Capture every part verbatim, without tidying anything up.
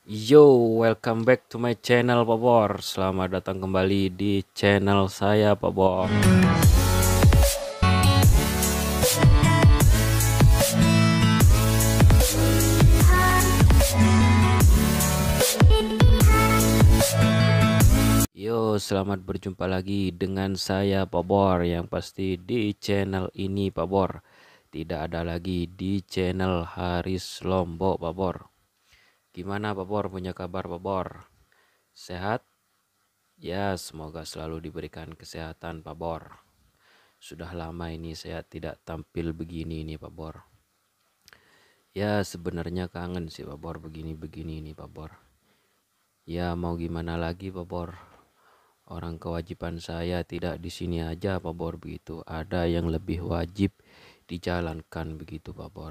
Yo, welcome back to my channel Pak Bor. Selamat datang kembali di channel saya Pak Bor. Yo, selamat berjumpa lagi dengan saya Pak Bor. Yang pasti di channel ini Pak Bor. Tidak ada lagi di channel Haris Lombok Pak Bor. Gimana Pak Bor, punya kabar Pak Bor? Sehat? Ya, semoga selalu diberikan kesehatan Pak Bor. Sudah lama ini saya tidak tampil begini nih Pak Bor. Ya, sebenarnya kangen sih Pak Bor, begini-begini nih Pak Bor. Ya, mau gimana lagi Pak Bor? Orang kewajiban saya tidak di sini aja Pak Bor begitu. Ada yang lebih wajib dijalankan begitu Pak Bor.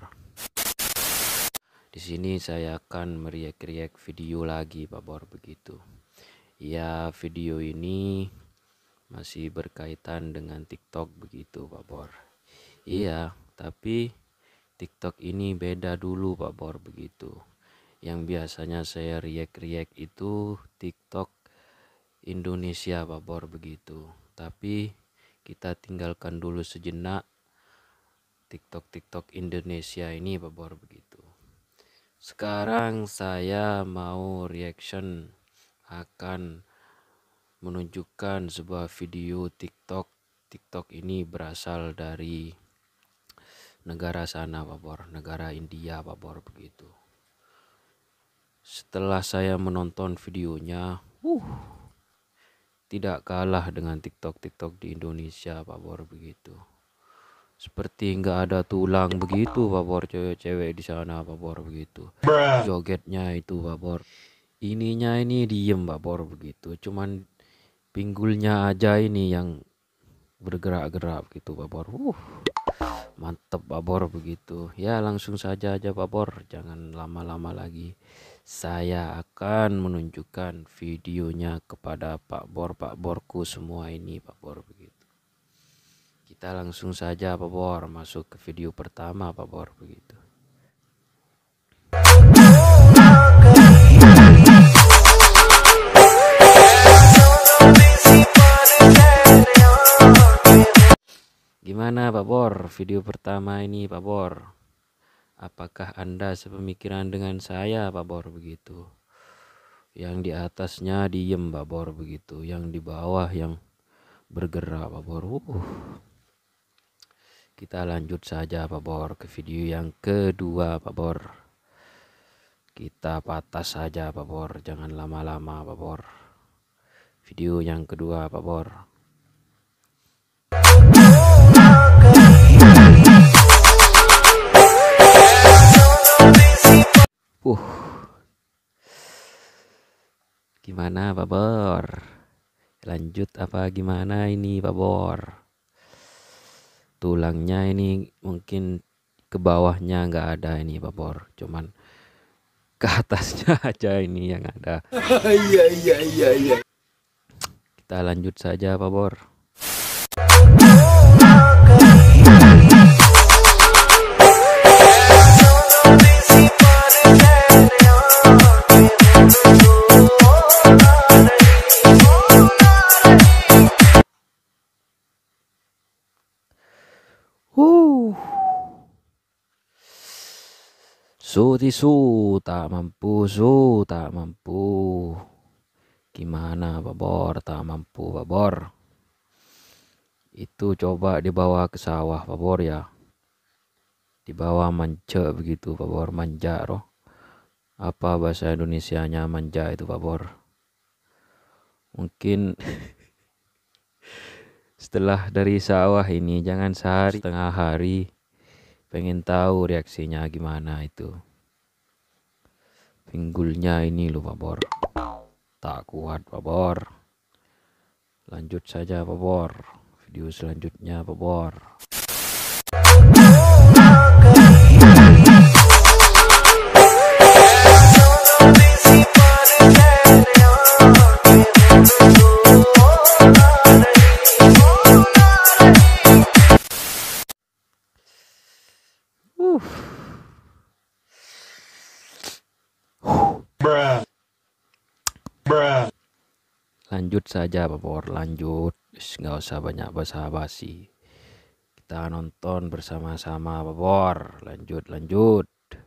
Di sini saya akan meriak-riak video lagi Pak Bor begitu. Ya, video ini masih berkaitan dengan TikTok begitu Pak Bor. Iya, tapi TikTok ini beda dulu Pak Bor begitu. Yang biasanya saya riak-riak itu TikTok Indonesia Pak Bor begitu. Tapi kita tinggalkan dulu sejenak TikTok-TikTok Indonesia ini Pak Bor begitu. Sekarang saya mau reaction akan menunjukkan sebuah video TikTok. TikTok ini berasal dari negara sana Pak Bor, negara India Pak Bor begitu. Setelah saya menonton videonya, uh, tidak kalah dengan TikTok-TikTok di Indonesia Pak Bor begitu. Seperti nggak ada tulang begitu Pak Bor, cewek-cewek di sana Pak Bor begitu. Jogetnya itu Pak Bor. Ininya ini diem Pak Bor begitu. Cuman pinggulnya aja ini yang bergerak-gerak gitu Pak Bor. Uh, mantep Pak Bor begitu. Ya, langsung saja aja Pak Bor, jangan lama-lama lagi. Saya akan menunjukkan videonya kepada Pak Bor, Pak Borku semua ini Pak Bor begitu. Kita langsung saja Pak Bor masuk ke video pertama Pak Bor begitu. Gimana Pak Bor, video pertama ini Pak Bor? Apakah Anda sepemikiran dengan saya Pak Bor begitu? Yang di atasnya diem Pak Bor begitu, yang di bawah yang bergerak Pak Bor. Uh. Kita lanjut saja Pak Bor ke video yang kedua Pak Bor. Kita patah saja Pak Bor, jangan lama-lama Pak Bor. Video yang kedua Pak Bor. Uh. Gimana Pak Bor? Lanjut apa gimana ini Pak Bor? Tulangnya ini mungkin ke bawahnya nggak ada ini Pak Bor, cuman ke atasnya aja ini yang ada. Iya iya iya iya. Kita lanjut saja Pak Bor. Uh. Su tisu tak mampu, su tak mampu. Gimana Pak Bor, tak mampu Pak Bor? Itu coba dibawa ke sawah Pak Bor ya. Dibawa manja begitu Pak Bor, manja roh. Apa bahasa Indonesianya manja itu Pak Bor? Mungkin setelah dari sawah ini jangan sehari setengah hari, pengen tahu reaksinya gimana itu. Pinggulnya ini loh Pak Bor, tak kuat Pak Bor. Lanjut saja Pak Bor, video selanjutnya Pak Bor. Lanjut saja Pak Bor, lanjut. Nggak usah banyak basa-basi. Kita nonton bersama-sama Pak Bor. Lanjut, lanjut.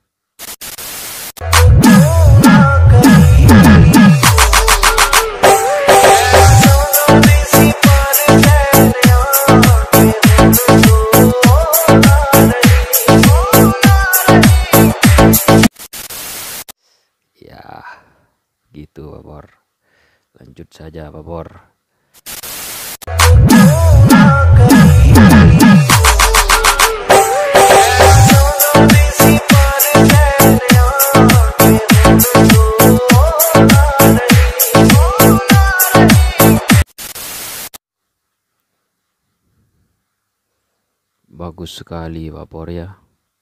Ya, gitu Pak Bor. Lanjut saja Pak Bor. Bagus sekali Pak Bor ya.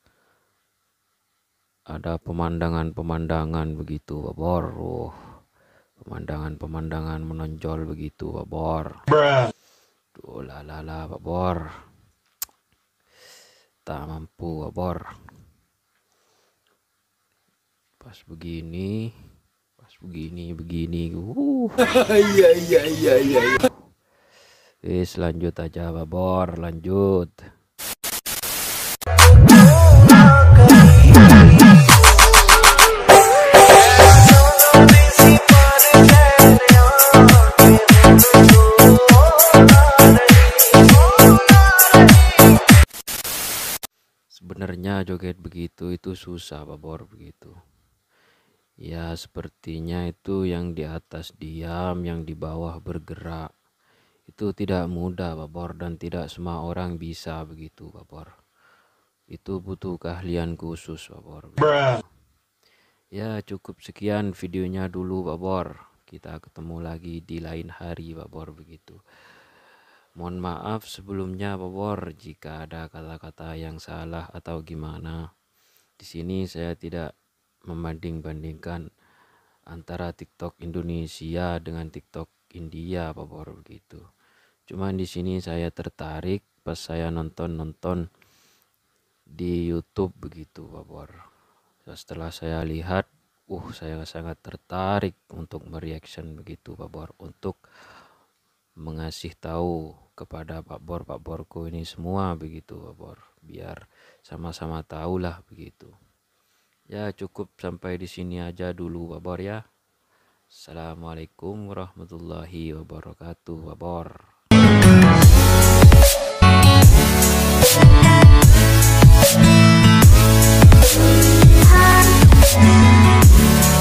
Ada pemandangan-pemandangan begitu Pak Bor. Oh, pemandangan-pemandangan menonjol begitu Pak Bor. Duh lalala Pak Bor. Tak mampu Pak Bor. Pas begini, pas begini, begini. Uh. Iya iya iya iya. Wis lanjut aja Pak Bor, lanjut. Sebenarnya joget begitu itu susah Pak Bor begitu. Ya sepertinya itu yang di atas diam, yang di bawah bergerak. Itu tidak mudah Pak Bor, dan tidak semua orang bisa begitu Pak Bor. Itu butuh keahlian khusus Pak Bor. Ya cukup sekian videonya dulu Pak Bor. Kita ketemu lagi di lain hari Pak Bor begitu. Mohon maaf sebelumnya Pak Bor jika ada kata-kata yang salah atau gimana. Di sini saya tidak membanding-bandingkan antara TikTok Indonesia dengan TikTok India Pak Bor begitu. Cuman di sini saya tertarik pas saya nonton-nonton di YouTube begitu Pak Bor. Setelah saya lihat, uh saya sangat tertarik untuk mereaction begitu Pak Bor, untuk mengasih tahu kepada Pak Bor, Pak Borku ini semua begitu Pak Bor, biar sama-sama tahulah begitu. Ya cukup sampai di sini aja dulu Pak Bor ya. Assalamualaikum warahmatullahi wabarakatuh Pak Bor.